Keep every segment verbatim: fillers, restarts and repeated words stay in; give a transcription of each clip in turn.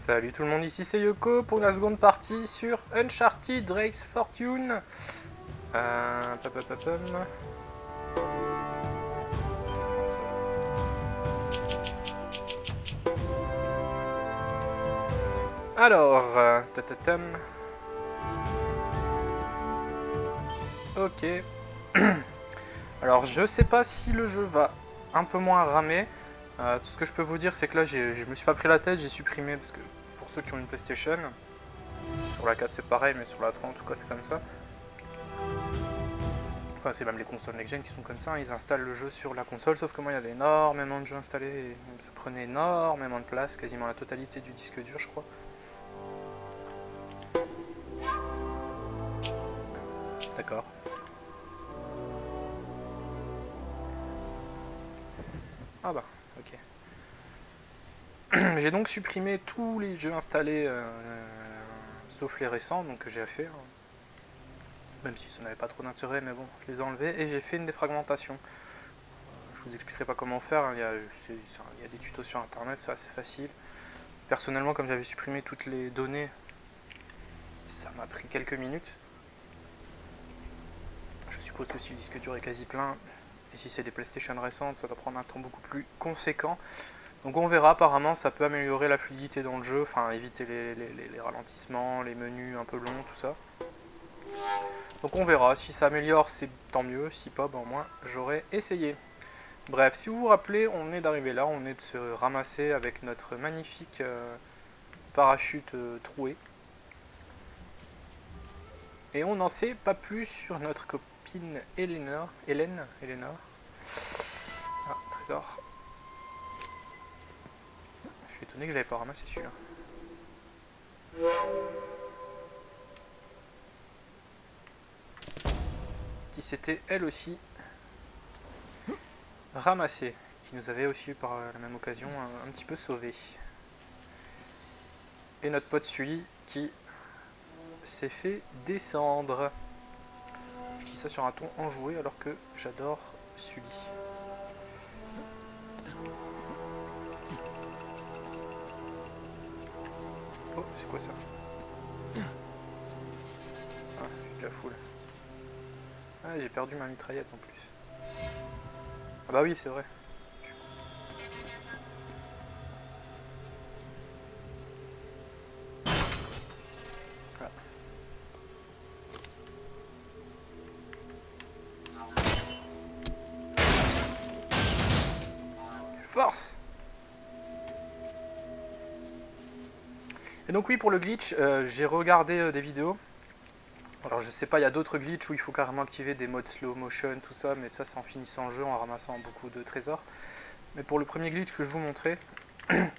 Salut tout le monde, ici c'est Yoko pour la seconde partie sur Uncharted Drake's Fortune. Euh, pam, pam, pam, pam. Alors, euh, tatatam. Ok. Alors je sais pas si le jeu va un peu moins ramer. Euh, tout ce que je peux vous dire, c'est que là, je me suis pas pris la tête, j'ai supprimé, parce que pour ceux qui ont une PlayStation, sur la quatre c'est pareil, mais sur la trois en tout cas c'est comme ça. Enfin, c'est même les consoles next-gen qui sont comme ça, hein. Ils installent le jeu sur la console, sauf que moi il y avait énormément de jeux installés, et ça prenait énormément de place, quasiment la totalité du disque dur je crois. D'accord. Ah bah, ok. J'ai donc supprimé tous les jeux installés, euh, sauf les récents, donc que j'ai fait. Hein. Même si ça n'avait pas trop d'intérêt, mais bon, je les ai enlevés et j'ai fait une défragmentation. Euh, je vous expliquerai pas comment faire, hein. il, y a, il y a des tutos sur internet, c'est assez facile. Personnellement, comme j'avais supprimé toutes les données, ça m'a pris quelques minutes. Je suppose que si le disque dur est quasi plein, et si c'est des PlayStation récentes, ça doit prendre un temps beaucoup plus conséquent. Donc on verra, apparemment ça peut améliorer la fluidité dans le jeu, enfin éviter les, les, les ralentissements, les menus un peu longs, tout ça. Donc on verra, si ça améliore c'est tant mieux, si pas, ben au moins j'aurai essayé. Bref, si vous vous rappelez, on est d'arriver là, on est de se ramasser avec notre magnifique euh, parachute euh, troué. Et on n'en sait pas plus sur notre copine Elena. Hélène, Elena. Ah, trésor. Je suis étonné que j'avais pas ramassé celui-là. Qui s'était elle aussi ramassée, qui nous avait aussi par la même occasion un, un petit peu sauvé. Et notre pote Sully qui s'est fait descendre. Je dis ça sur un ton enjoué alors que j'adore Sully. Oh, c'est quoi ça? Ah, je suis déjà full. Ah, j'ai perdu ma mitraillette en plus. Ah bah oui, c'est vrai. Voilà. Force! Et donc oui, pour le glitch, euh, j'ai regardé euh, des vidéos. Alors je sais pas, il y a d'autres glitches où il faut carrément activer des modes slow motion, tout ça, mais ça c'est en finissant le jeu, en ramassant beaucoup de trésors. Mais pour le premier glitch que je vous montrais, euh,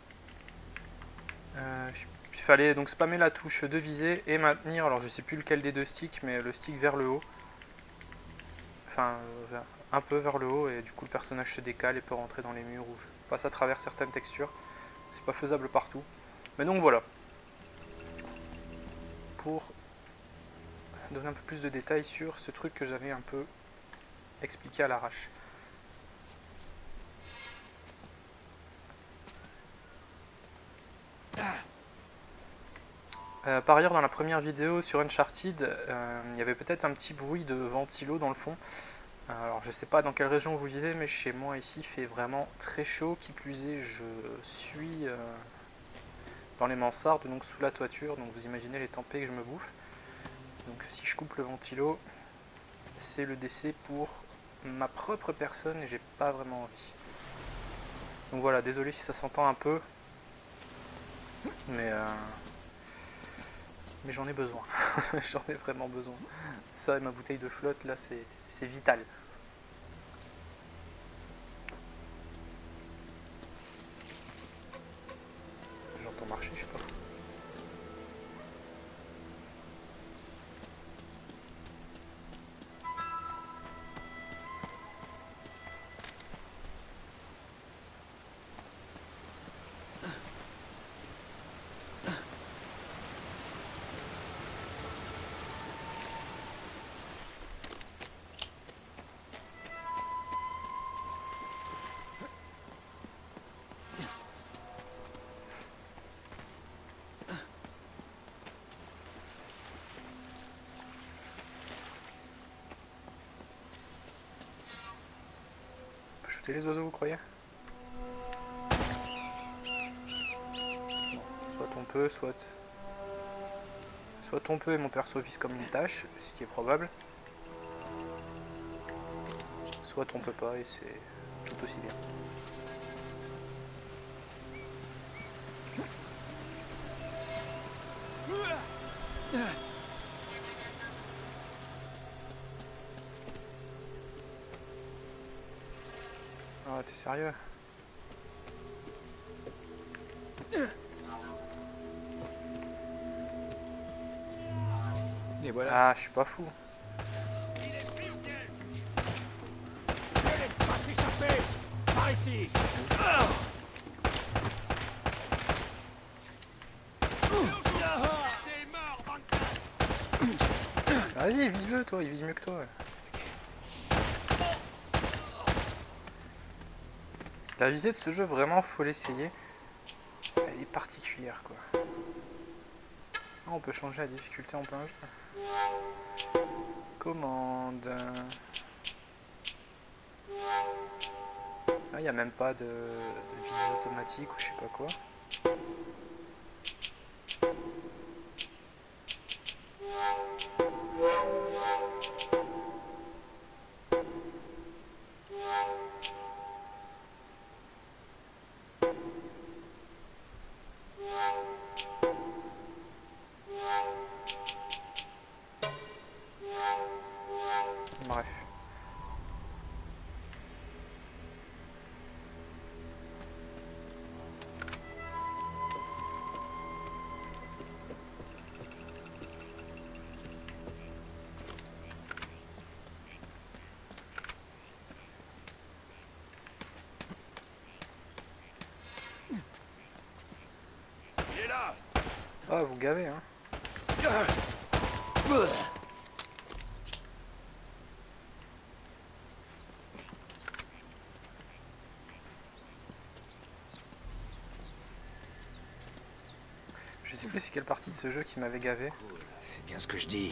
il fallait donc spammer la touche de visée et maintenir, alors je sais plus lequel des deux sticks, mais le stick vers le haut. Enfin, euh, un peu vers le haut, et du coup le personnage se décale et peut rentrer dans les murs ou passe à travers certaines textures. C'est pas faisable partout. Mais donc voilà. Pour donner un peu plus de détails sur ce truc que j'avais un peu expliqué à l'arrache. Euh, par ailleurs, dans la première vidéo sur Uncharted, euh, il y avait peut-être un petit bruit de ventilo dans le fond. Euh, alors je sais pas dans quelle région vous vivez, mais chez moi ici il fait vraiment très chaud. Qui plus est, je suis euh, dans les mansardes, donc sous la toiture, donc vous imaginez les tempêtes que je me bouffe. Donc si je coupe le ventilo, c'est le décès pour ma propre personne et j'ai pas vraiment envie. Donc voilà, désolé si ça s'entend un peu, mais, euh, mais j'en ai besoin. J'en ai vraiment besoin. Ça et ma bouteille de flotte, là, c'est vital. J'entends marcher, je sais pas. buter les oiseaux, vous croyez? Bon, soit on peut, soit... Soit on peut et mon perso vise comme une tâche, ce qui est probable. Soit on peut pas et c'est tout aussi bien. Ah, t'es sérieux? Et voilà. Ah, je suis pas fou. Ne laisse pas s'échapper. Par ici. Vas-y, vise-le, toi, il vise mieux que toi. La visée de ce jeu, vraiment, faut l'essayer. Elle est particulière, quoi. Ah, on peut changer la difficulté en plein jeu. Commande. Ah, il n'y a même pas de, de visée automatique ou je sais pas quoi. Bref. Il est là. Ah, vous gavez, hein. Je sais plus c'est quelle partie de ce jeu qui m'avait gavé. C'est bien ce que je dis.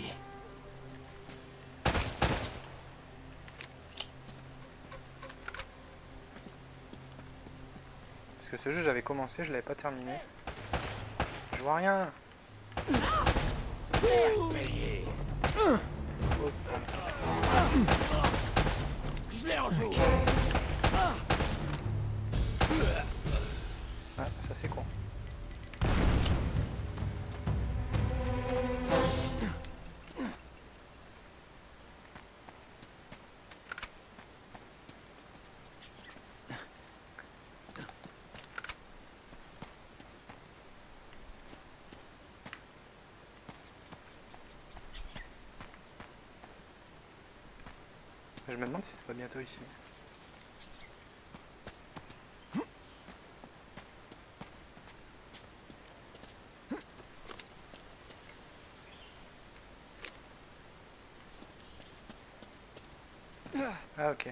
Parce que ce jeu j'avais commencé, je l'avais pas terminé. Je vois rien. Payé. Oh. Je l'ai en joue. Ah, ça c'est con. Je me demande si c'est pas bientôt ici. Ah ok.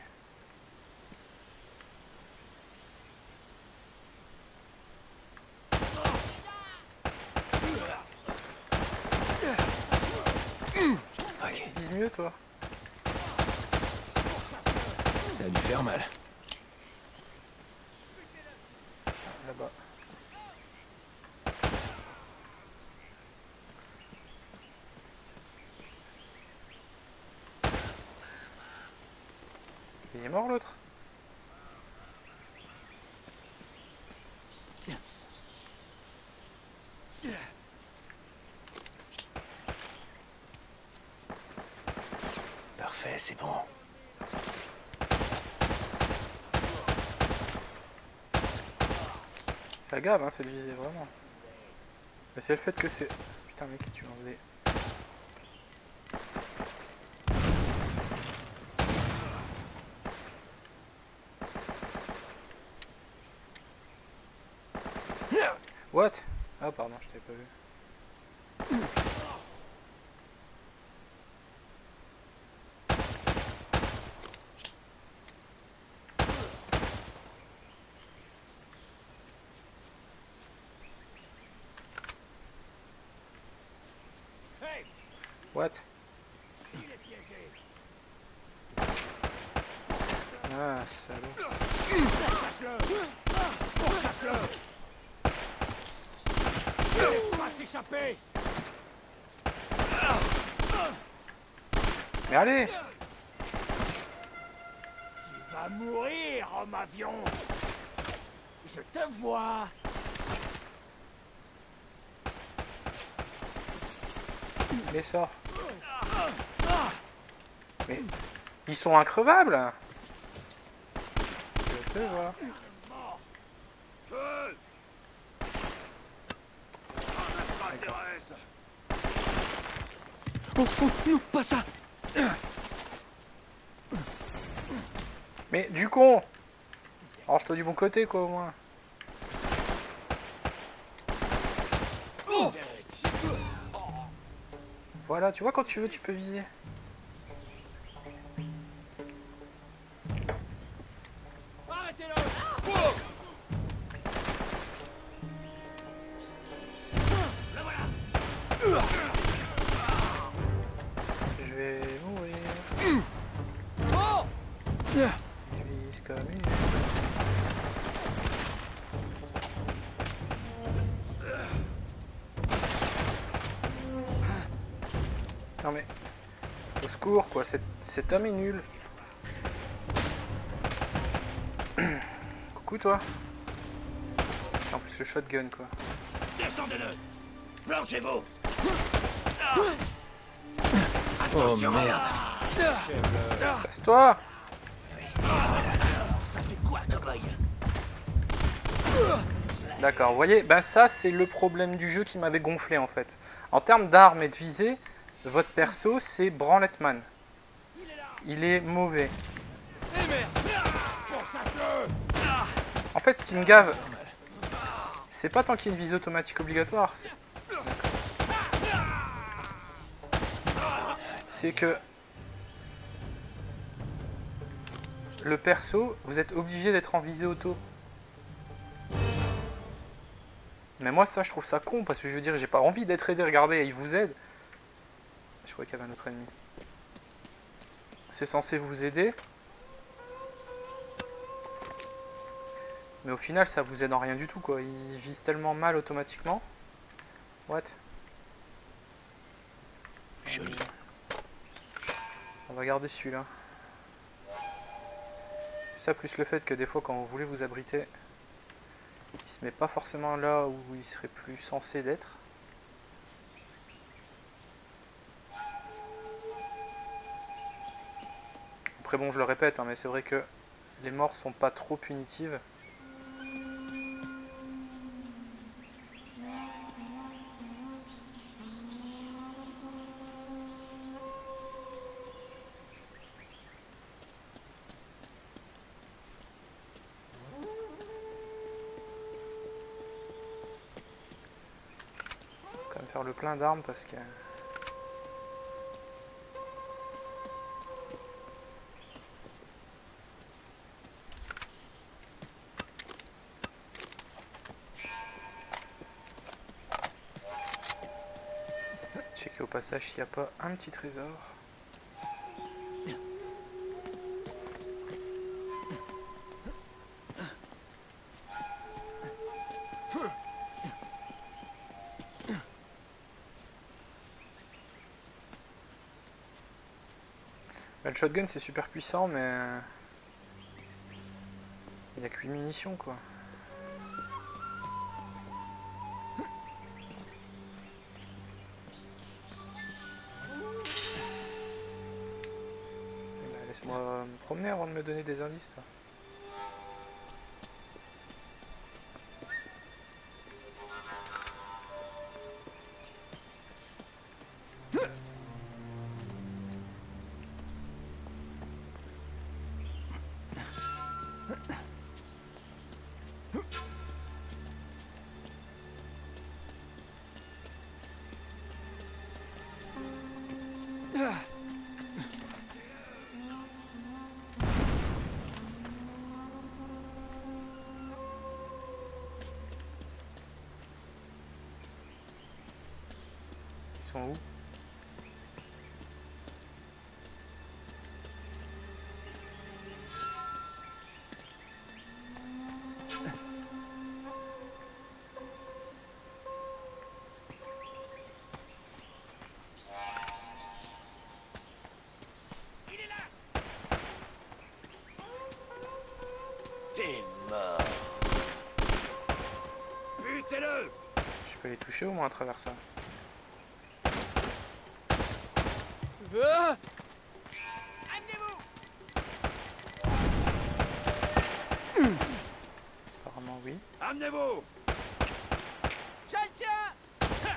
Ok. Vise mieux toi. Ça a dû faire mal. Là-bas. Il est mort l'autre? Parfait, c'est bon. Ça gave hein cette visée vraiment. Mais c'est le fait que c'est... Putain mec tu lances des... What? Ah pardon je t'avais pas vu. What? Il est piégé. Ah, salaud. Chasse-le. Pourchasse-le. Laisse pas s'échapper. Mais allez! Tu vas mourir, homme avion. Je te vois. Les sort. Mais ils sont increvables. Je te vois. Feu. Oh, oh, non, pas ça. Mais du con! Range-toi du bon côté, quoi, au moins. Voilà, tu vois, quand tu veux, tu peux viser. Arrêtez-le. Je vais mourir. Oh. Je vise comme une... Non mais... Au secours, quoi, cet, cet homme est nul. Coucou, toi. En plus, le shotgun, quoi. Descendez-le. Planchez-vous. Oh merde. Casse-toi! Ça fait quoi, cow-boy? D'accord, vous voyez, ben ça, c'est le problème du jeu qui m'avait gonflé, en fait. En termes d'armes et de visée, votre perso, c'est Branlettman. Il est mauvais. Eh merde. Pourchasse-le. En fait, ce qui me gave, c'est pas tant qu'il y a une visée automatique obligatoire, c'est... C'est que... Le perso, vous êtes obligé d'être en visée auto. Mais moi, ça, je trouve ça con, parce que je veux dire, j'ai pas envie d'être aidé, regardez, il vous aide. Je croyais qu'il y avait un autre ennemi. C'est censé vous aider. Mais au final, ça vous aide en rien du tout, quoi. Il vise tellement mal automatiquement. What? Joli. On va garder celui-là. Ça, plus le fait que des fois, quand vous voulez vous abriter, il se met pas forcément là où il serait plus censé d'être. Après bon, je le répète, hein, mais c'est vrai que les morts sont pas trop punitives. Quand même faire le plein d'armes parce que... Checker au passage s'il n'y a pas un petit trésor. Bah, le shotgun c'est super puissant mais... Il n'y a que huit munitions quoi. Laisse-moi me promener avant de me donner des indices, toi. Ils sont où? toucher au moins à travers ça. Ah, Apparemment oui. Amenez-vous. je le tiens.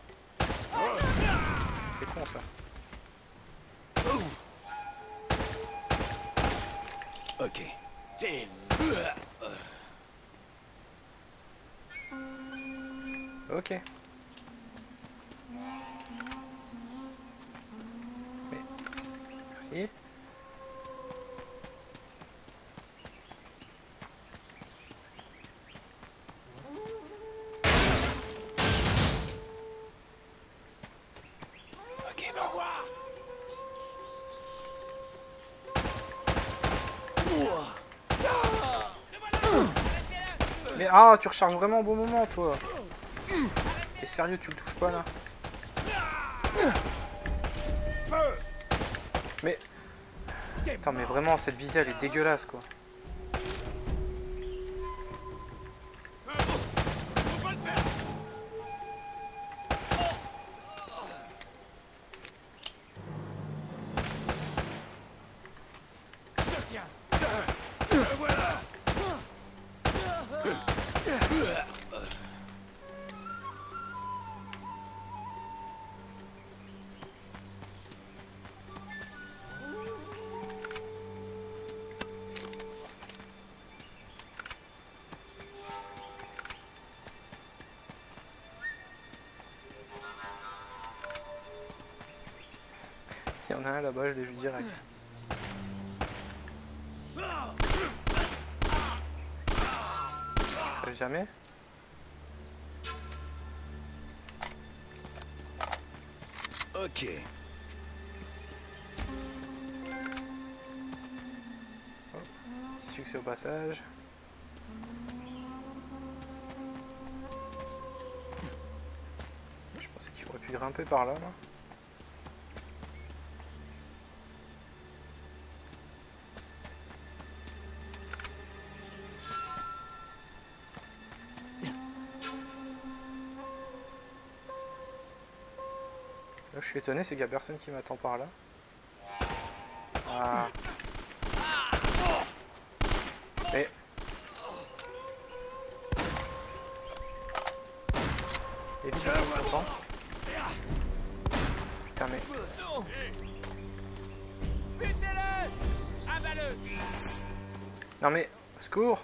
C'est con ça. Ok. Tim. Ok. Mais... Merci. Ok, bon. Mais ah, tu recharges vraiment au bon moment, toi. T'es sérieux, tu le touches pas là? Feu. Mais... Putain, mais vraiment, cette visée, elle est dégueulasse, quoi. Je le tiens. Le voilà. Il y en a un là-bas, je l'ai vu direct. Euh, Jamais. Ok. Petit succès au passage. Je pensais qu'il aurait pu grimper par là, là. Là, je suis étonné, c'est qu'il n'y a personne qui m'attend par là. Ah. Mais... Et puis, attends. Putain, mais... Butez-le. Avaleux. Non mais... Au secours.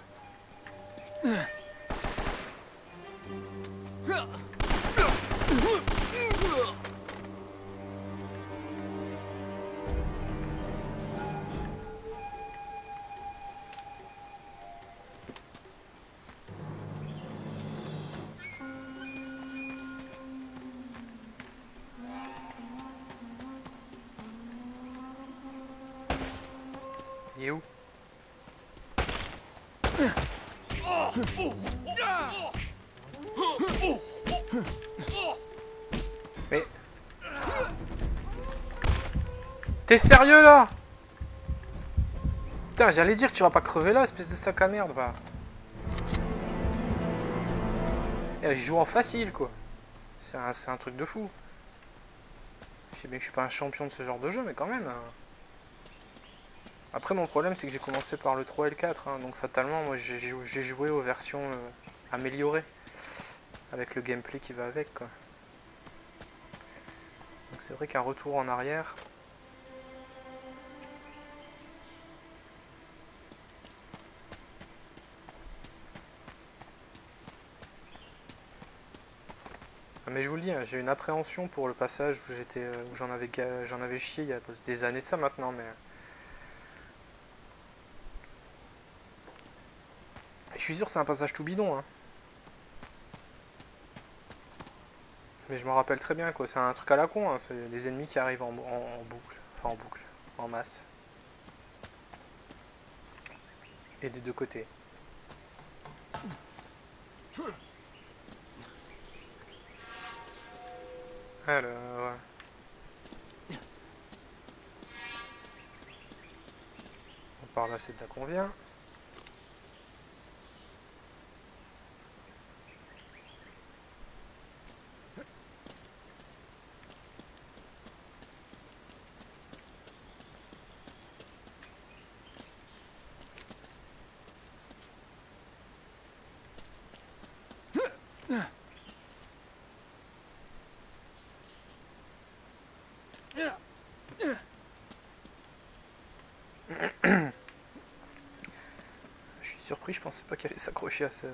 Il est où? Mais... T'es sérieux là? Putain, j'allais dire que tu vas pas crever là, espèce de sac à merde, va. Eh, je joue en facile, quoi. C'est un, c'est un truc de fou. Je sais bien que je suis pas un champion de ce genre de jeu, mais quand même... Hein. Après, mon problème, c'est que j'ai commencé par le trois et le quatre, hein, donc fatalement, moi, j'ai joué, joué aux versions euh, améliorées, avec le gameplay qui va avec, quoi. Donc c'est vrai qu'un retour en arrière... Ah, mais je vous le dis, hein, j'ai une appréhension pour le passage où j'étais, euh, où j'en avais, j'en avais chié il y a des années de ça maintenant, mais... Je suis sûr que c'est un passage tout bidon, hein. Mais je me rappelle très bien, quoi. C'est un truc à la con, hein. C'est des ennemis qui arrivent en, en, en boucle. Enfin, en boucle. En masse. Et des deux côtés. Alors... On part là, c'est de là qu'on vient. Je suis surpris, je pensais pas qu'elle allait s'accrocher à ce...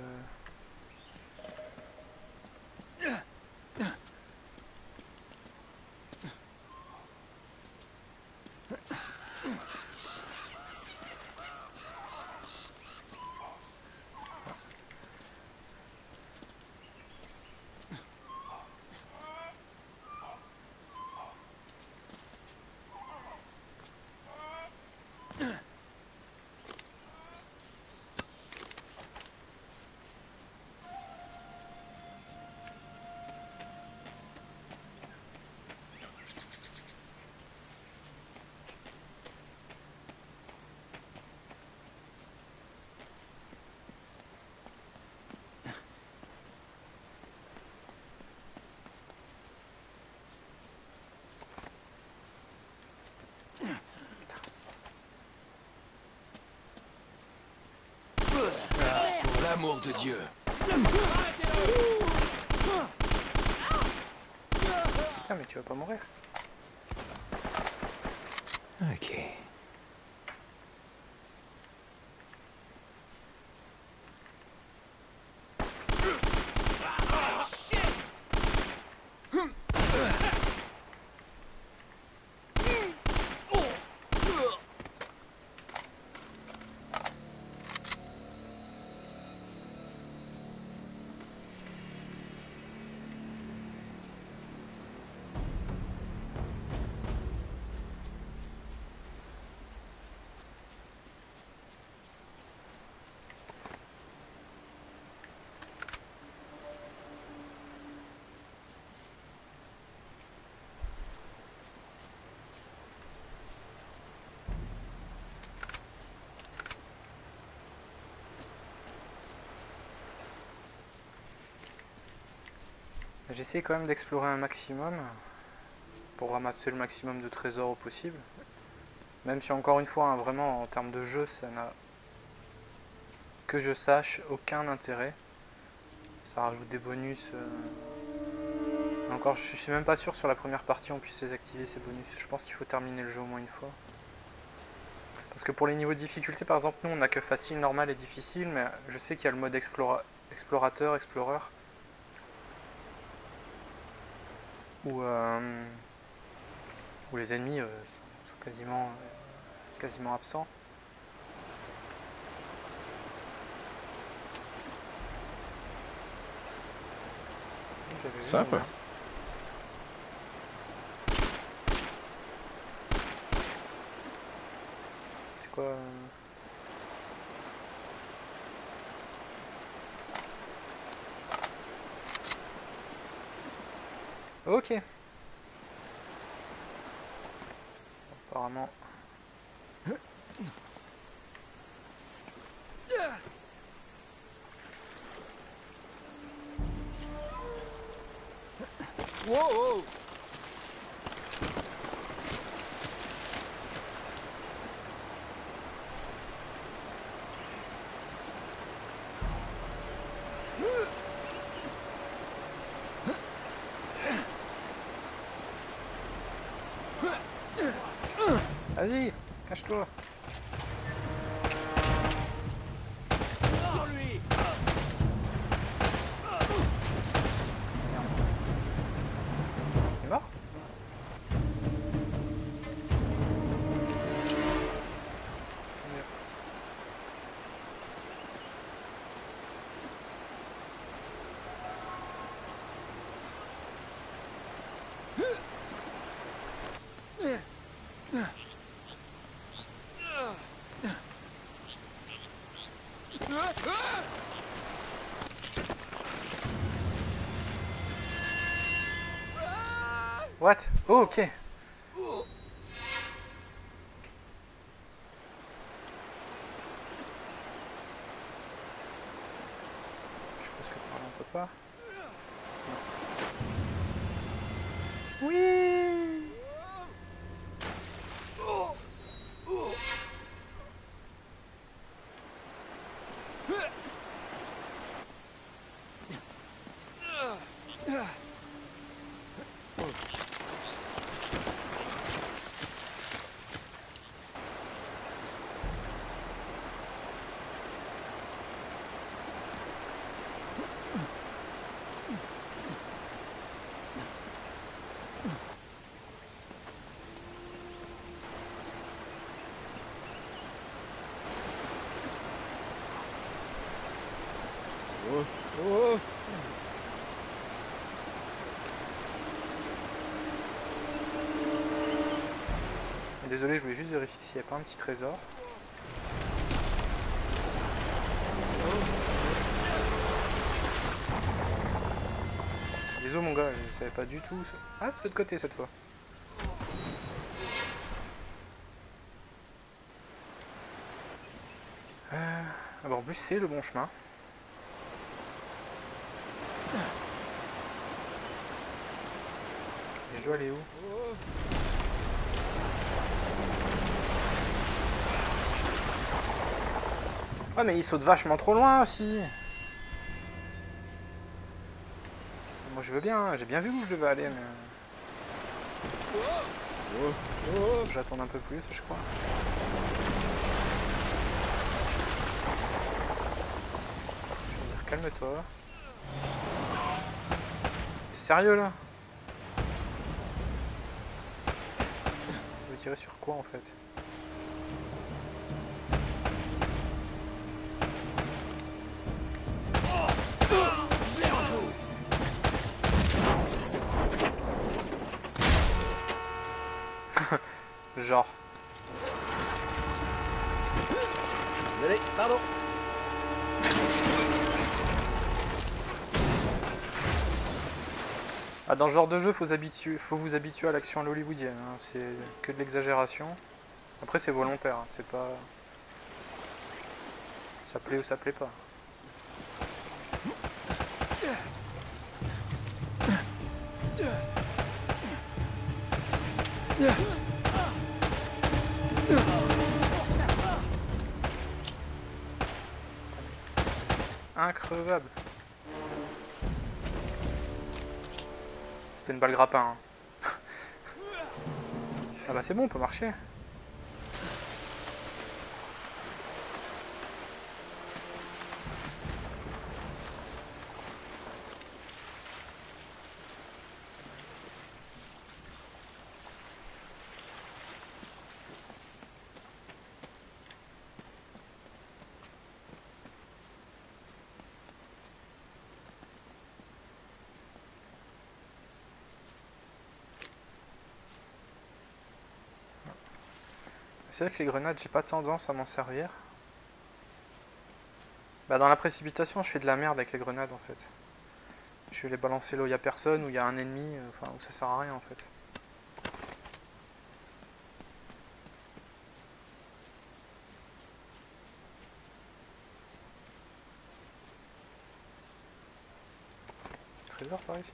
Pour l'amour de Dieu. Putain, mais tu vas pas mourir. Ok. J'essaie quand même d'explorer un maximum pour ramasser le maximum de trésors au possible. Même si encore une fois, hein, vraiment en termes de jeu, ça n'a, que je sache, aucun intérêt. Ça rajoute des bonus. Euh... Encore, je suis même pas sûr sur la première partie on puisse les activer ces bonus. Je pense qu'il faut terminer le jeu au moins une fois. Parce que pour les niveaux de difficulté, par exemple, nous on n'a que facile, normal et difficile, mais je sais qu'il y a le mode explora... explorateur, explorer. Où, euh, où les ennemis euh, sont, sont quasiment, euh, quasiment absents. Simple. C'est quoi euh... Ok. Apparemment. Wow! Vas-y, cache-toi. Sur lui. Il est mort? What? Oh, ok. Je pense que par là on peut pas. Non. Oui. Oh, oh. Désolé, je voulais juste vérifier s'il n'y a pas un petit trésor. Désolé mon gars, je savais pas du tout. Ça. Ah, c'est de l'autre côté cette fois. Euh... Ah bon, en plus c'est le bon chemin. Et je dois aller où? Ah mais il saute vachement trop loin aussi. Moi je veux bien, j'ai bien vu où je devais aller mais... J'attends un peu plus je crois. Je vais dire calme-toi. T'es sérieux là? Je veux tirer sur quoi en fait? Genre. Allez, pardon. Ah, dans ce genre de jeu, faut, habituer, faut vous habituer à l'action à l'hollywoodienne. Hein. C'est que de l'exagération. Après, c'est volontaire. Hein. C'est pas... Ça plaît ou ça plaît pas. Increvable. C'était une balle grappin. Hein. Ah bah c'est bon, on peut marcher. C'est vrai que les grenades, j'ai pas tendance à m'en servir. Bah dans la précipitation, je fais de la merde avec les grenades en fait. Je vais les balancer là où il y a personne, où il y a un ennemi, enfin où ça sert à rien en fait. Trésor par ici.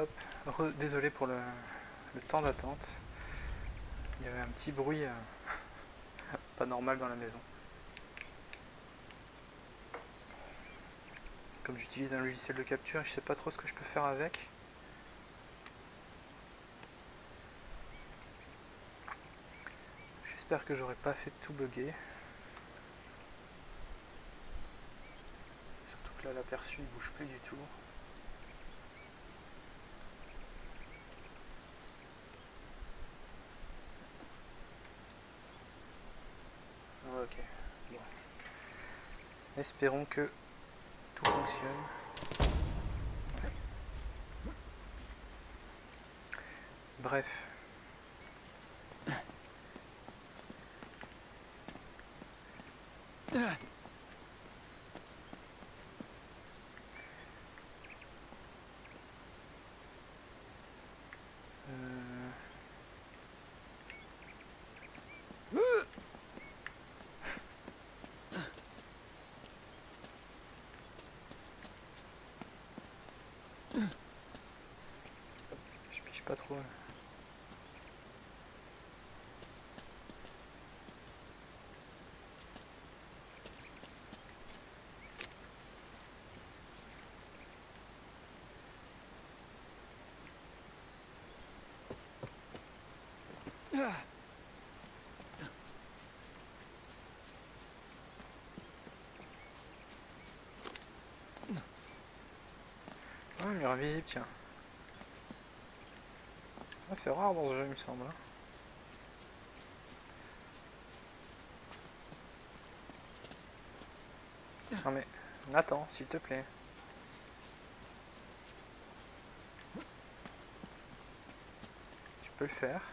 Hop, Re désolé pour le, le temps d'attente. Il y avait un petit bruit euh, pas normal dans la maison. Comme j'utilise un logiciel de capture, je sais pas trop ce que je peux faire avec. J'espère que j'aurais pas fait tout bugger. Surtout que là l'aperçu il bouge plus du tout. Ok, bon. Espérons que tout fonctionne. Ouais. Bref. Je piche pas trop. Ah, mur invisible, tiens. Ah, c'est rare dans ce jeu, il me semble. Non mais, attends, s'il te plaît. Tu peux le faire.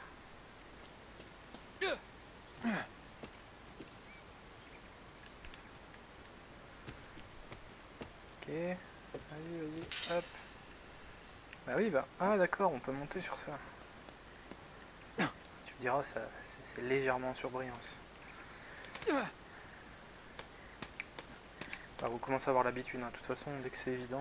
Ok. Vas-y, vas-y, hop. Bah oui, bah... Ah d'accord, on peut monter sur ça. Tu me diras, ça, c'est légèrement sur brillance. Bah, vous commencez à avoir l'habitude, hein. De toute façon, dès que c'est évident...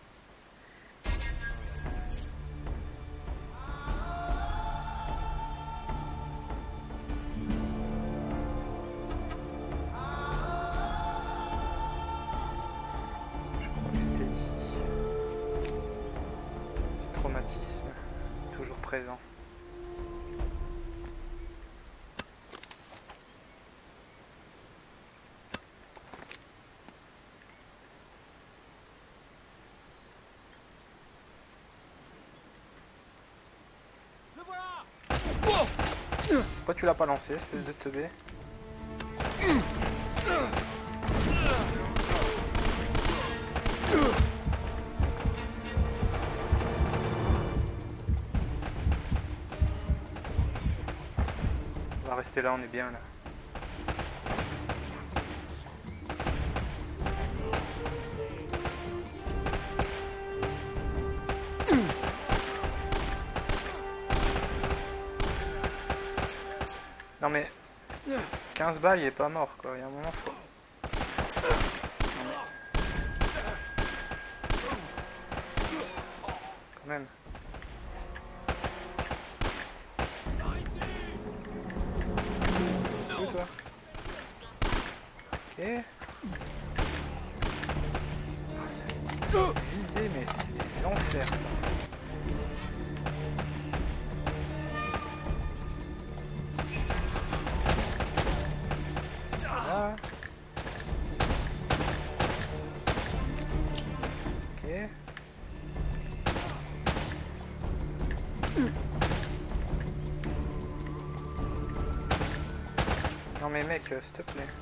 Je crois que c'était ici. Ce traumatisme, toujours présent. Pourquoi tu l'as pas lancé, espèce de teubé? On va rester là, on est bien là. Non mais quinze balles, il est pas mort quoi, il y a un moment faut... Non, mais... Quand même. Où toi? Ok. Oh, visé, mais c'est des enfers. Voilà. Ok. Non mais mec, euh, s'il te plaît.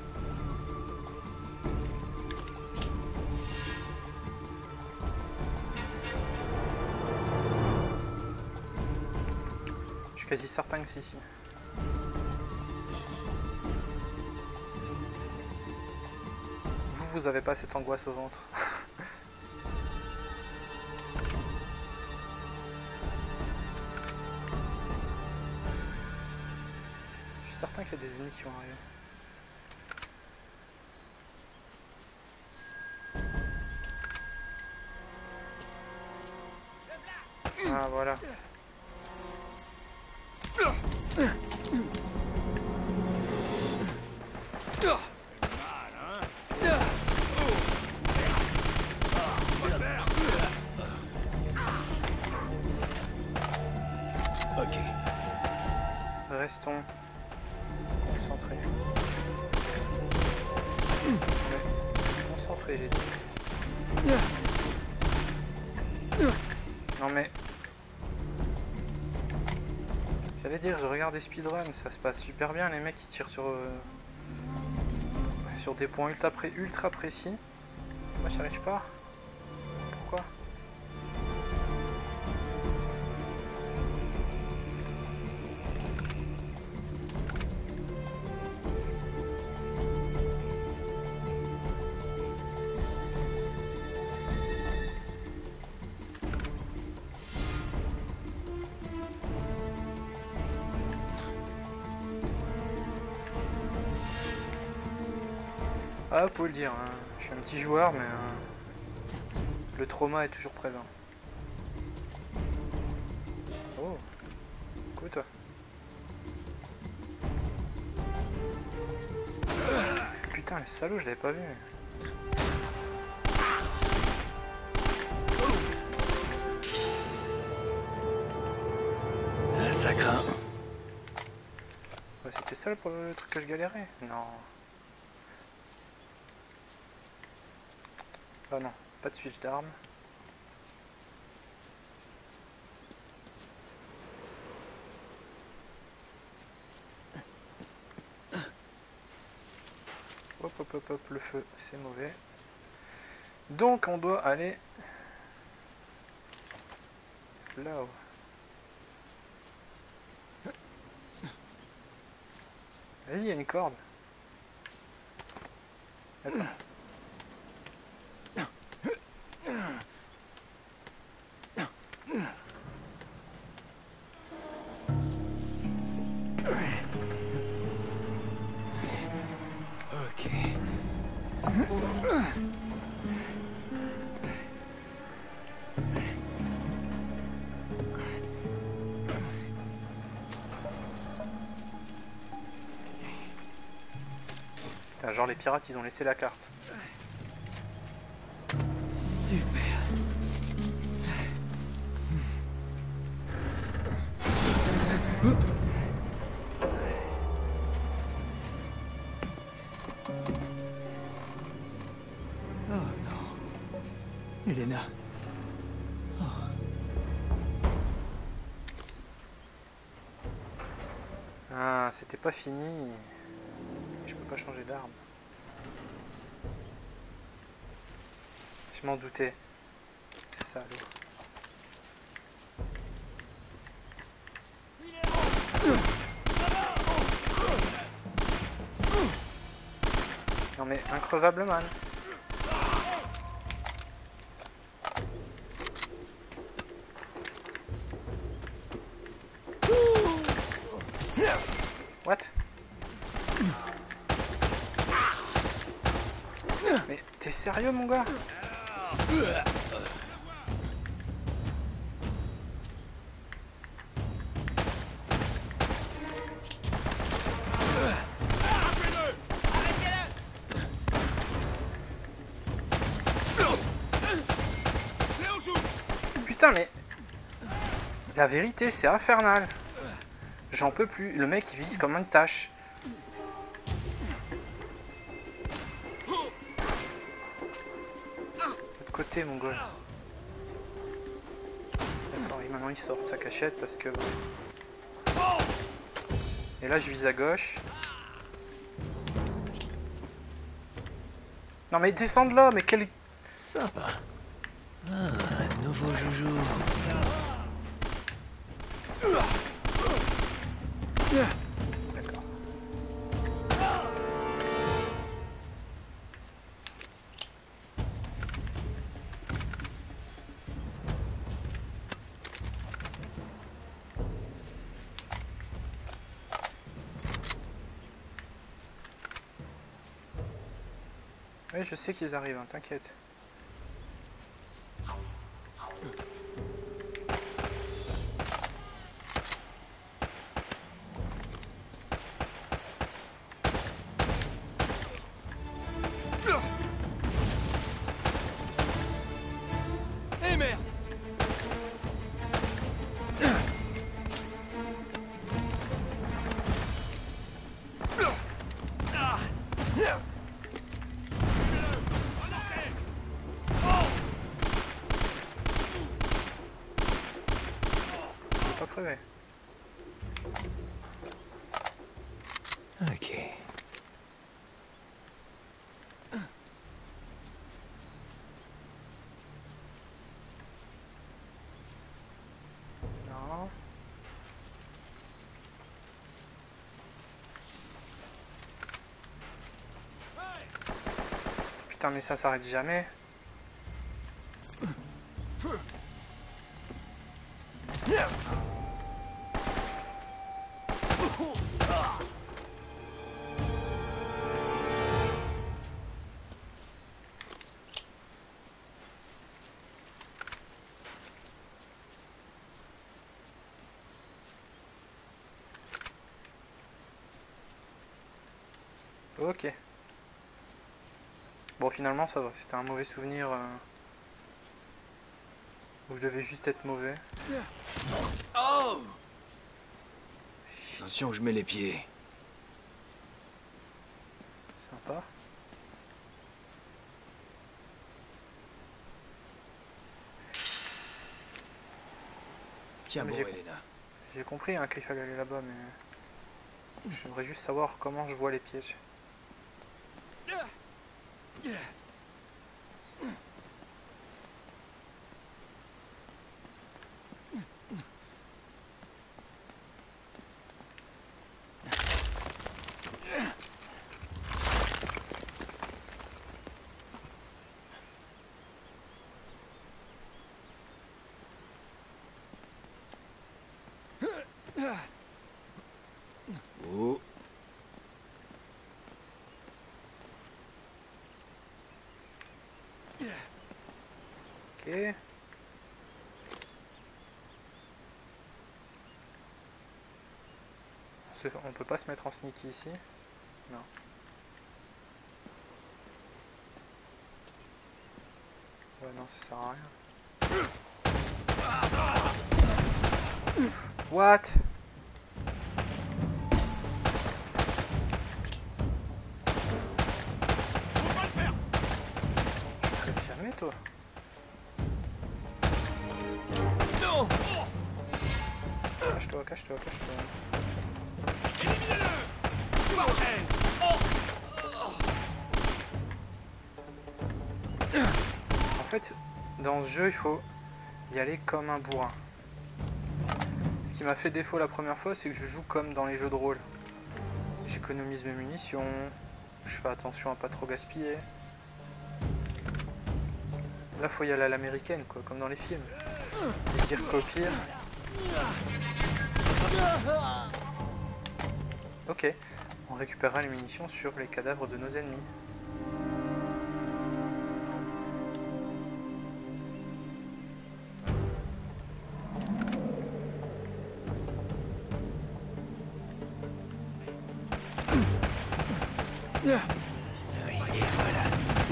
Je suis quasi certain que c'est ici. Vous, vous avez pas cette angoisse au ventre. Je suis certain qu'il y a des ennemis qui vont arriver. Ah, voilà. Ok. Restons concentrés. Ouais. Concentrés, j'ai dit. Non mais... J'allais dire, je regarde des speedruns, ça se passe super bien, les mecs qui tirent sur... Euh, sur des points ultra, pré ultra précis. Moi j'y arrive pas. Pourquoi ? Ah, vous pouvez le dire, hein. Je suis un petit joueur, mais euh, le trauma est toujours présent. Oh, coucou toi. Putain, les salauds, je l'avais pas vu. Ah, ça craint. Ouais, c'était ça le, le truc que je galérais? Non. Ah non, pas de switch d'armes. Hop hop hop hop, le feu, c'est mauvais. Donc on doit aller là-haut. Vas-y, il y a une corde. D'accord. Ok. Putain, genre les pirates, ils ont laissé la carte. Super. Oh non. Elena. Oh. Ah, c'était pas fini. Je peux pas changer d'arme. Je m'en doutais. Salaud. Non mais increvable man. What? Mais t'es sérieux mon gars? Putain mais... La vérité c'est infernal. J'en peux plus. Le mec il vise comme une tâche. L'autre côté mon gars. D'accord, et maintenant il sort de sa cachette parce que... Et là je vise à gauche. Non mais descends de là, mais quel... Sympa. Ah, un nouveau joujou. D'accord. Oui, je sais qu'ils arrivent, hein, t'inquiète. merde. Pas crevé. Ok. Non. Putain mais ça s'arrête jamais. Ok. Bon finalement ça va, c'était un mauvais souvenir euh, où je devais juste être mauvais. Oh! Attention, je mets les pieds. Sympa. Tiens, Mais bon, j'ai- Elena. J'ai compris hein, qu'il fallait aller là-bas mais j'aimerais juste savoir comment je vois les pièges. Oh. Ok. On se- On peut pas se mettre en sneaky ici. Non. Ouais non ça sert à rien. What? Tu crèves jamais toi? Non! Cache-toi, cache-toi, cache-toi. Éliminez-le! Bordel! En fait, dans ce jeu, il faut y aller comme un bourrin. Ce qui m'a fait défaut la première fois, c'est que je joue comme dans les jeux de rôle. J'économise mes munitions, je fais attention à pas trop gaspiller. Là, faut y aller à l'américaine, quoi, comme dans les films. Les tirs qu'au pire. Ok, on récupérera les munitions sur les cadavres de nos ennemis. Oui, et voilà.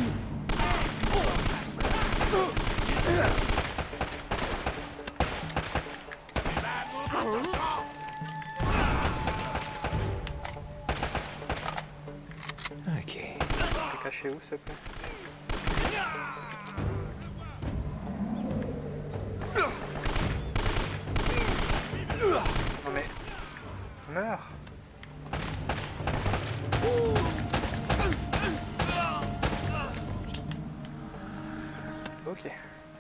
Ok. T'es caché où, s'il te plaît? Non mais... Meurs! Ok.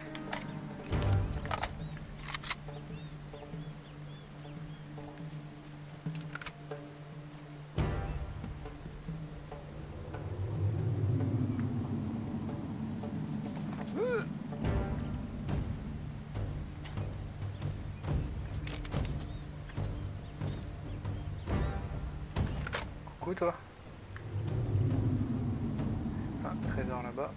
Coucou toi. Ah, trésor là-bas.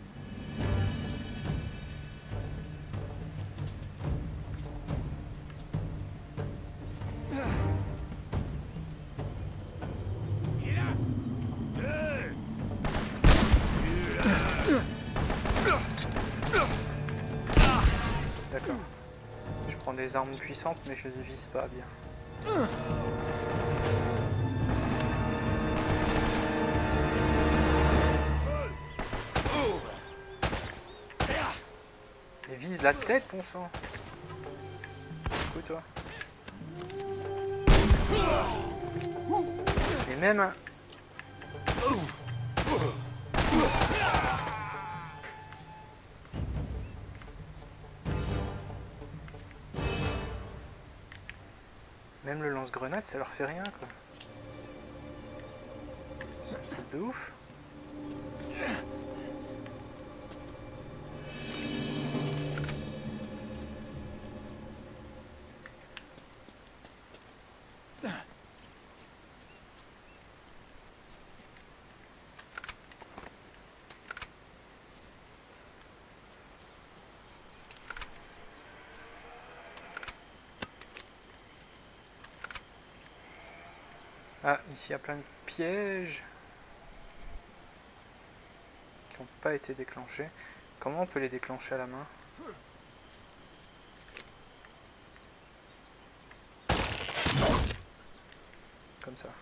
Il est là! Hey! prends des armes puissantes, mais je les vise pas bien. Et vise la tête, bon sang. Écoute-toi. Et même un... Même le lance-grenade, ça leur fait rien, quoi. C'est un truc de ouf. Ah, ici il y a plein de pièges qui n'ont pas été déclenchés. Comment on peut les déclencher à la main? Comme ça.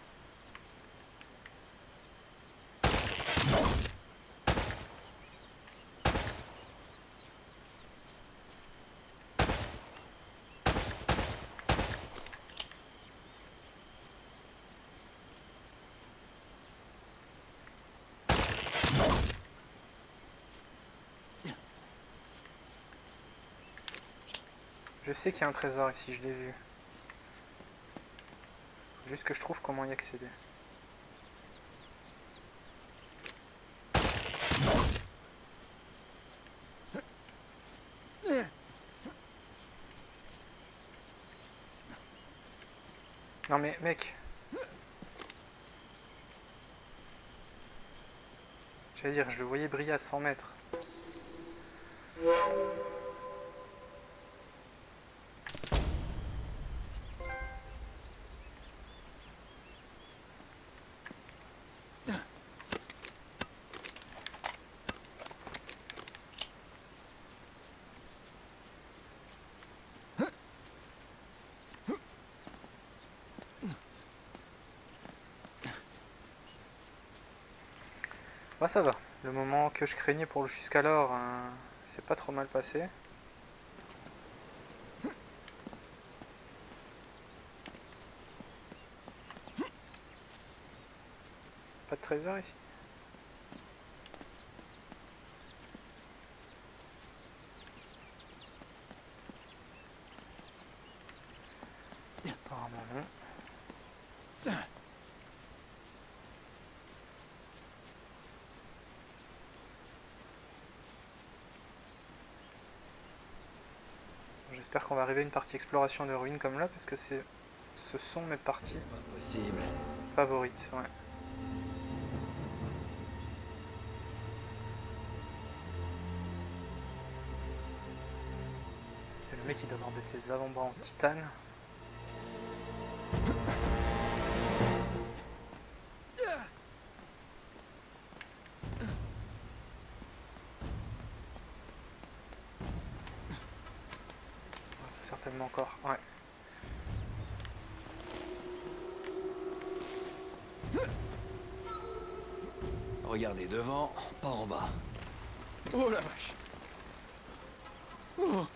Je sais qu'il y a un trésor ici, je l'ai vu. Juste que je trouve comment y accéder. Non mais mec. J'allais dire, je le voyais briller à cent mètres. Bah ça va, le moment que je craignais pour le jusqu'alors, hein, c'est pas trop mal passé. Pas de trésor ici. Apparemment non. J'espère qu'on va arriver à une partie exploration de ruines comme là, parce que c'est, ce sont mes parties Possible. favorites. Ouais. Et le mec il doit avoir de ses avant-bras en titane. Certainement encore, ouais. Regardez devant, pas en bas. Oh la vache. Oh.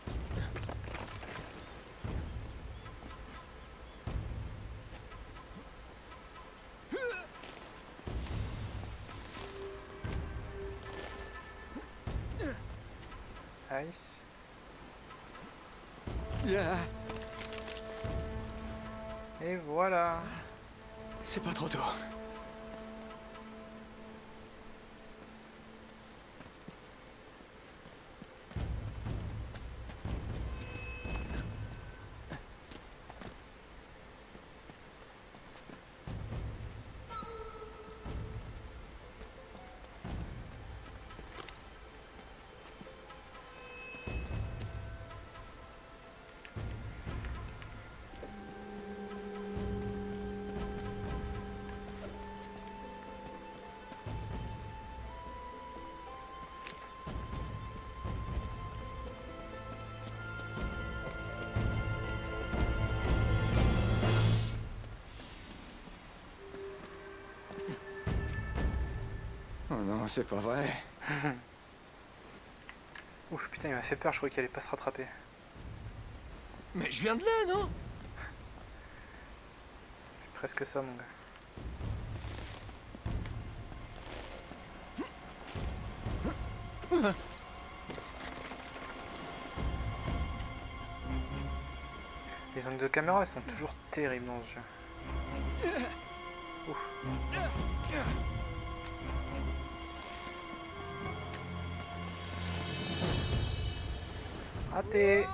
Ice. Yeah. Et voilà. C'est pas trop tôt. non, c'est pas vrai. Ouf, putain, il m'a fait peur, je croyais qu'il allait pas se rattraper. Mais je viens de là, non? C'est presque ça, mon gars. Les angles de caméra, elles sont toujours terribles dans ce jeu. Ouf. Raté.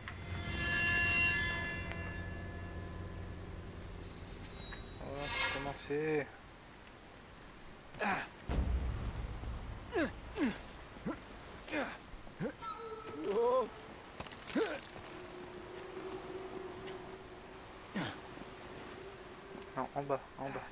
On va commencer. Non, en bas, en bas.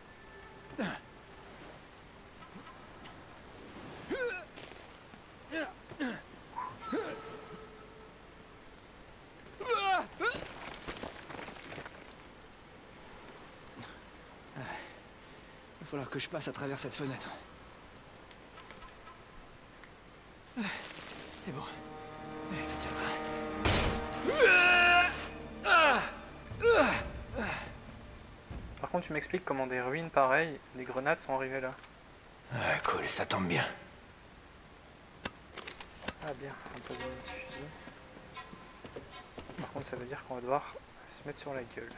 Il va falloir que je passe à travers cette fenêtre. C'est bon. Ça tiendra. Par contre, tu m'expliques comment des ruines pareilles, des grenades sont arrivées là. Ah, cool, ça tombe bien. Ah bien, un peu de multifusil. Par contre, ça veut dire qu'on va devoir se mettre sur la gueule.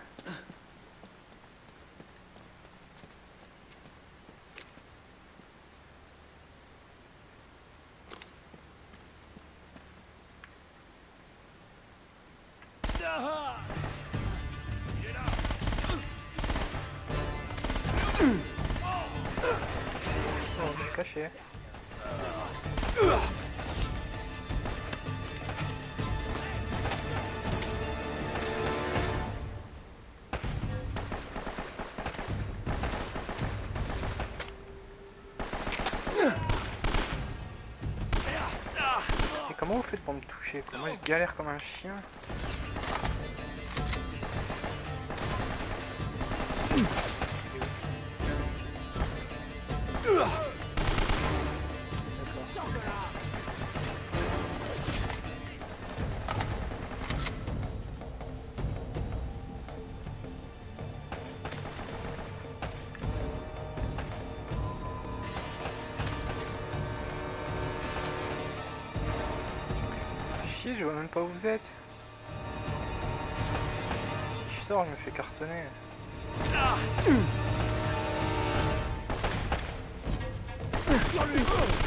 Oh, je suis caché. Et comment vous faites pour me toucher, quoi? Moi je galère comme un chien. Chier, je vois même pas où vous êtes. Si je sors, je me fais cartonner. Sur lui.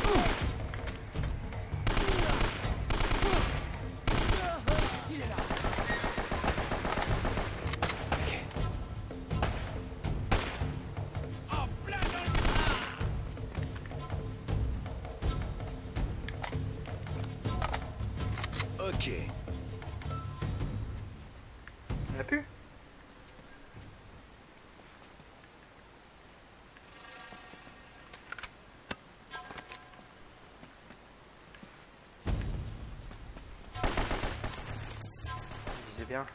Il est là. En plein dans le bras. Ok. On a plus? Visez bien.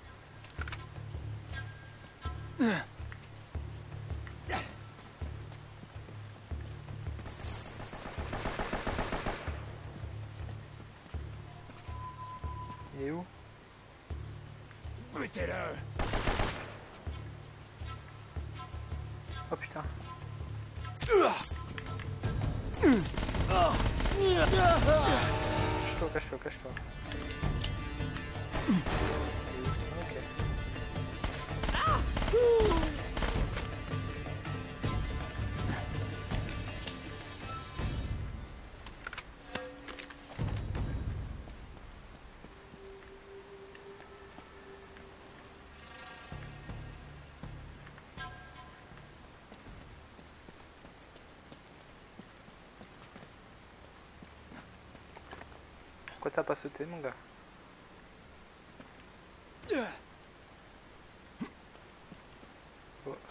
Il est où? Butez-le. Oh putain. Cache-toi, cache-toi, cache-toi. Ok. Pourquoi t'as pas sauté, mon gars? Oh.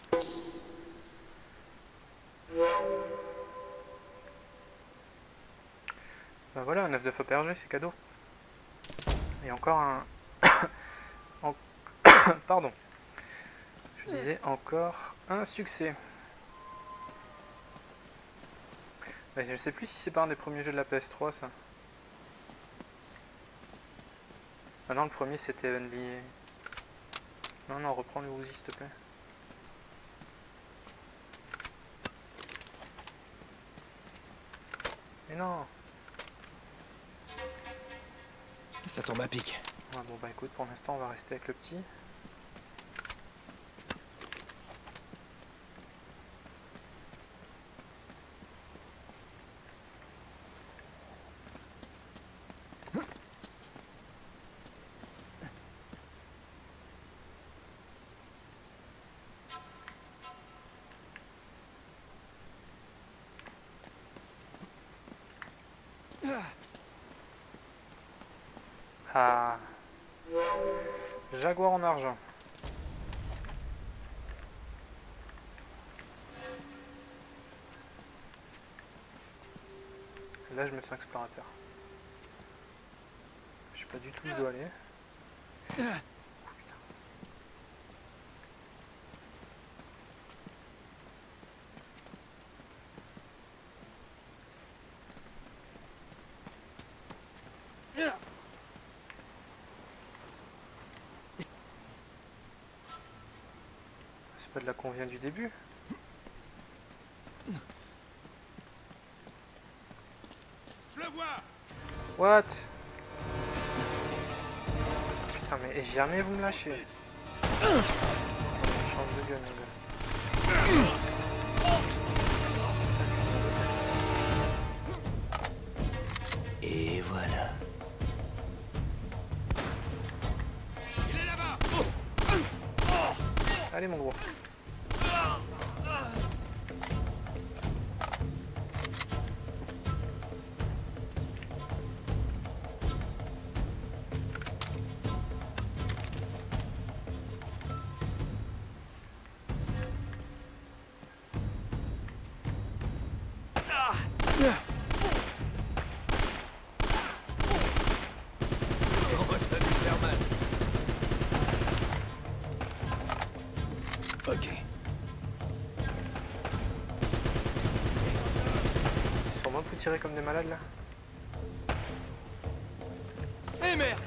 Ben voilà, un œuf de feu P R G, c'est cadeau. Et encore un... en... Pardon. Je disais encore un succès. Ouais, je sais plus si c'est pas un des premiers jeux de la P S trois ça. Ah non, le premier c'était N B A. Non, non, reprends le Uzi s'il te plaît. Mais non. Ça tombe à pic. Ouais, bon bah écoute, pour l'instant on va rester avec le petit. Ah. Jaguar en argent. Là je me sens explorateur. Je sais pas du tout où je dois aller. C'est pas de là qu'on vient du début. Je le vois. What? Putain mais jamais vous me lâchez. Je change de gun. Le gars. Et voilà. Il est là-bas. Allez mon gros. Ok. Sûrement que vous tirez comme des malades là. Eh merde!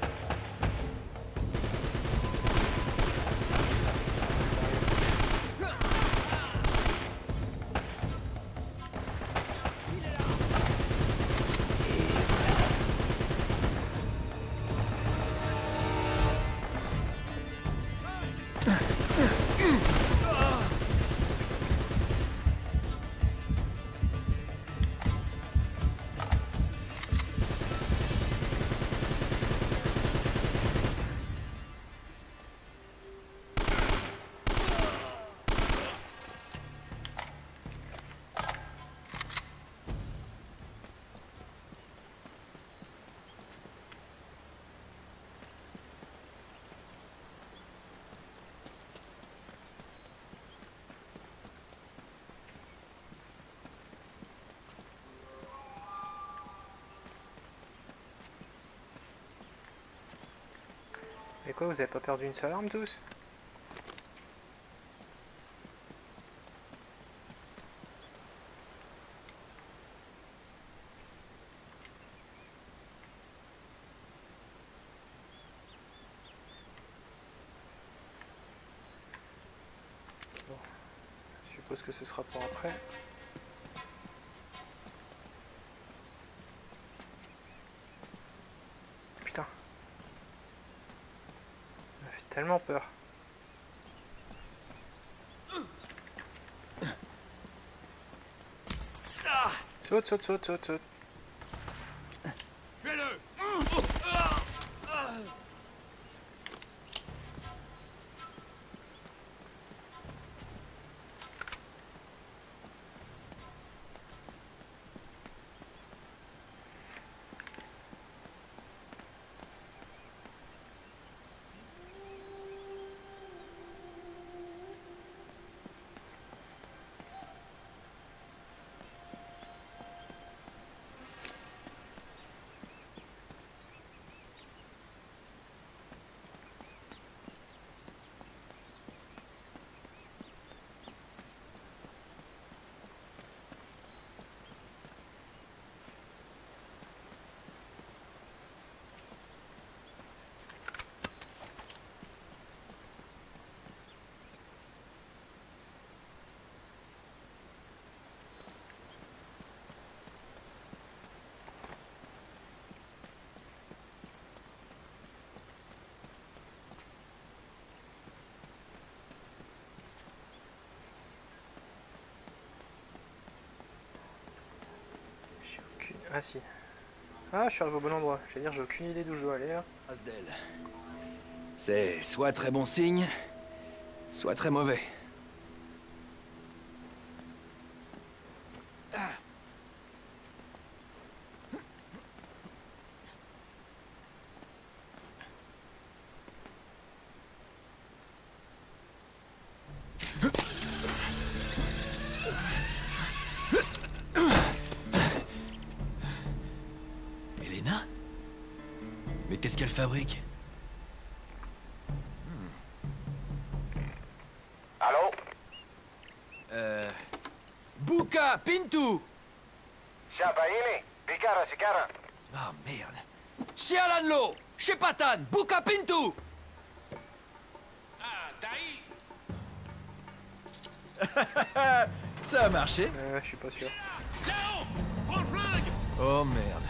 Et quoi, vous avez pas perdu une seule arme tous? Bon, je suppose que ce sera pour après. Putain. Ça me fait tellement peur. Saute, saute, saute, saute, saute. Fais-le. Ah si. Ah, je suis arrivé au bon endroit. J'allais dire, j'ai aucune idée d'où je dois aller là. Asdel. C'est soit très bon signe, soit très mauvais. Elena? Mais qu'est-ce qu'elle fabrique? Allô? Euh... Buka Pintu! Chapaini? Picara, Sicara. Ah merde. Chialanlo! Shepatan! Buka Pintu! Ah, Taï! Ça a marché. Euh, je suis pas sûr. Là-haut! Prends le flingue! Oh merde.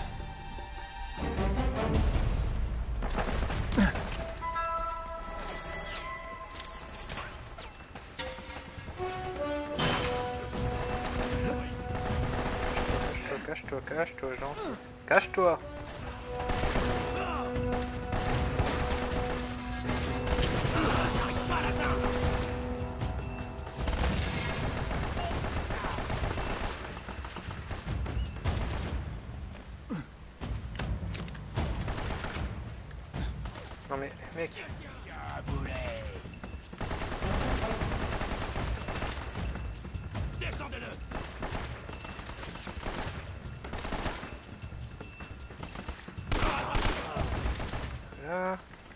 Cache-toi, cache-toi, cache-toi, gentil. Cache-toi! Non mais, mec, Descendez-le! là...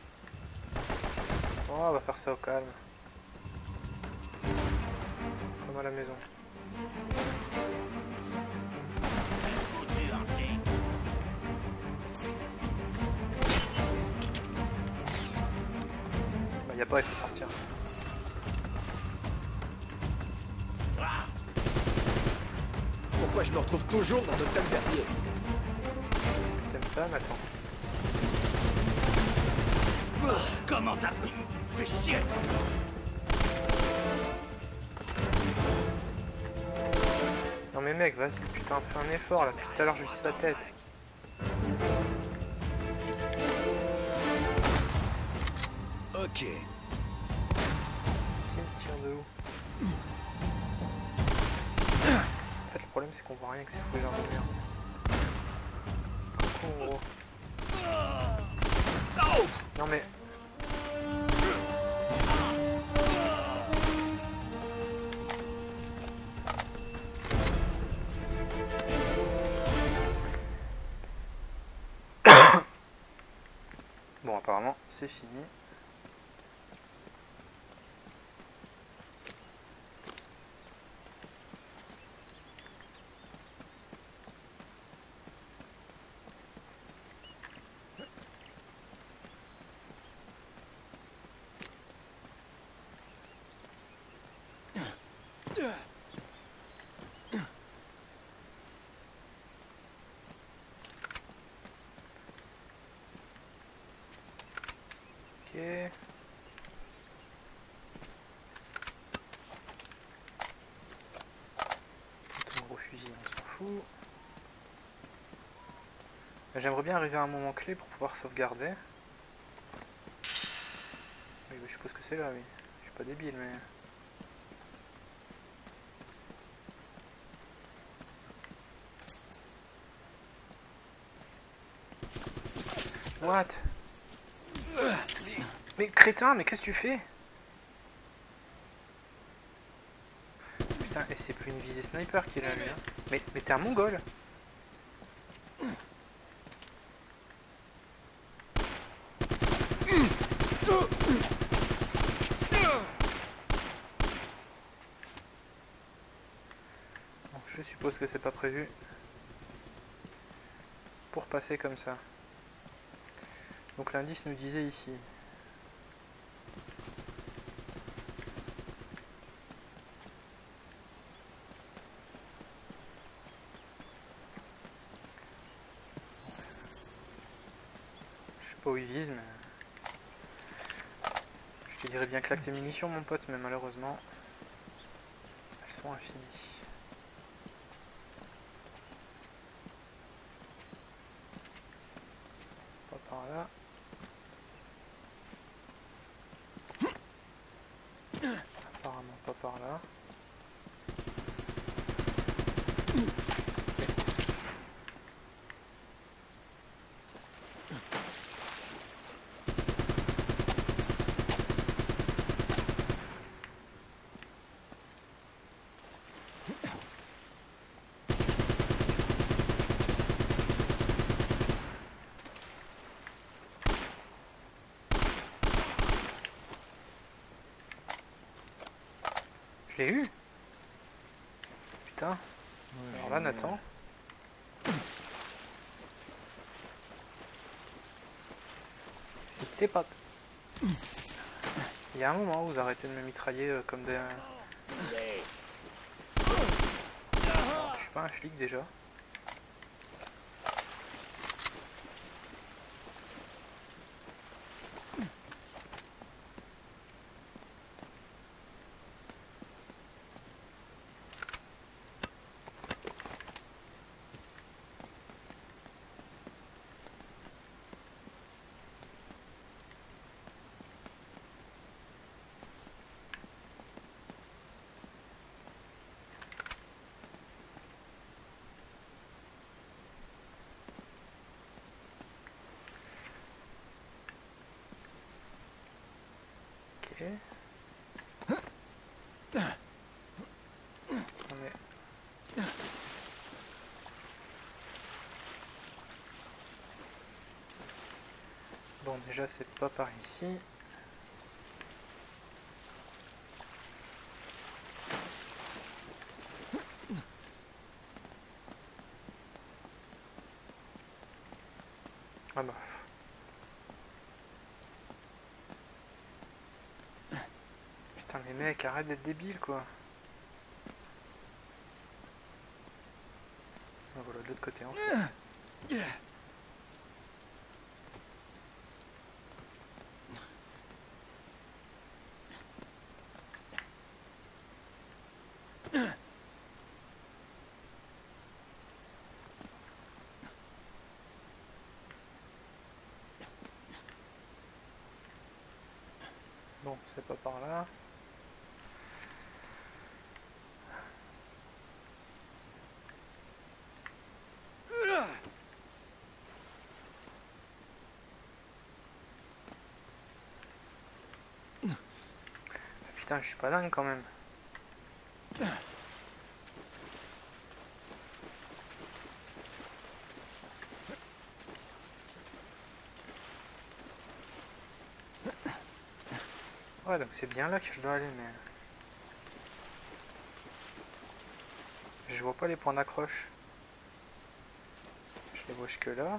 Oh, on va faire ça au calme. Comme à la maison. Foutu, Archie! Bah y a pas, il faut sortir. Pourquoi je me retrouve toujours dans de tels merdiers? T'aimes ça, Nathan? Comment t'as pu? Fais chier! Non mais mec, vas-y, putain, fais un effort là, depuis tout à l'heure je vise sa tête. Ok. Qui me tire de où? En fait le problème c'est qu'on voit rien que ces fougères de merde. Con, gros. Non mais... Bon, apparemment, c'est fini. Ok. Ton gros fusil, on s'en fout. J'aimerais bien arriver à un moment clé pour pouvoir sauvegarder. Oui, bah, je suppose que c'est là, oui. Je suis pas débile, mais... What? Mais crétin, mais qu'est-ce que tu fais? Putain, et c'est plus une visée sniper qui est là, lui. Hein. Mais, mais t'es un mongol. Bon, je suppose que c'est pas prévu pour passer comme ça. Donc l'indice nous disait ici. Je sais pas où ils visent, mais... Je te dirais bien claque tes munitions, mon pote, mais malheureusement, elles sont infinies. là. Apparemment pas par là. Je l'ai eu. Putain. Alors là, Nathan. C'était pas... Il y a un moment où vous arrêtez de me mitrailler euh, comme des... Je suis pas un flic déjà. Ok. On est... Bon, déjà c'est pas par ici. Ah bah. Putain mais mec, arrête d'être débile quoi. Ah, voilà de l'autre côté en fait. Bon, c'est pas par là. Putain, je suis pas dingue quand même. Ouais, donc c'est bien là que je dois aller, mais... Je vois pas les points d'accroche. Je les vois jusque là.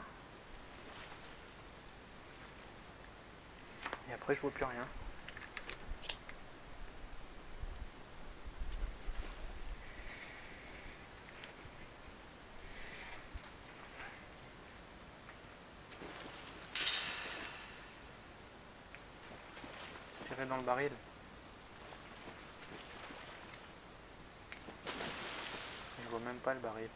Et après je vois plus rien. Tirer dans le baril. Je vois même pas le baril.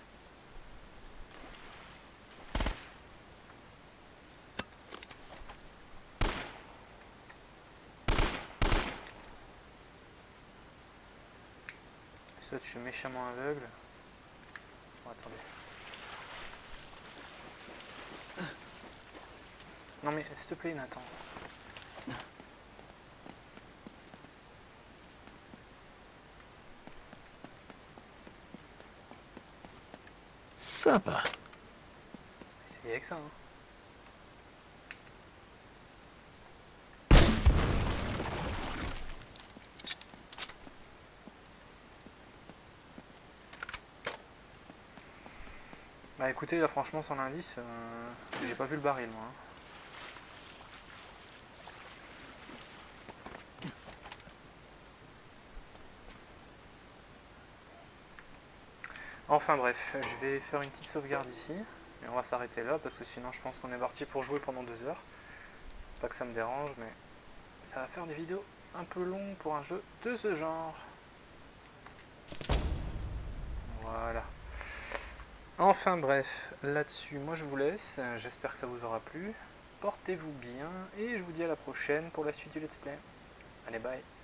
Soit je suis méchamment aveugle. Bon, attendez. Non mais s'il te plaît Nathan. Sympa. C'est avec ça hein. Bah écoutez là franchement sans l'indice, euh, j'ai pas vu le baril moi. Hein. Enfin bref, je vais faire une petite sauvegarde ici. Et on va s'arrêter là parce que sinon je pense qu'on est parti pour jouer pendant deux heures. Pas que ça me dérange mais ça va faire des vidéos un peu longues pour un jeu de ce genre. Voilà. Enfin bref, là-dessus, moi je vous laisse. J'espère que ça vous aura plu. portez-vous bien, et je vous dis à la prochaine pour la suite du let's play. Allez, bye.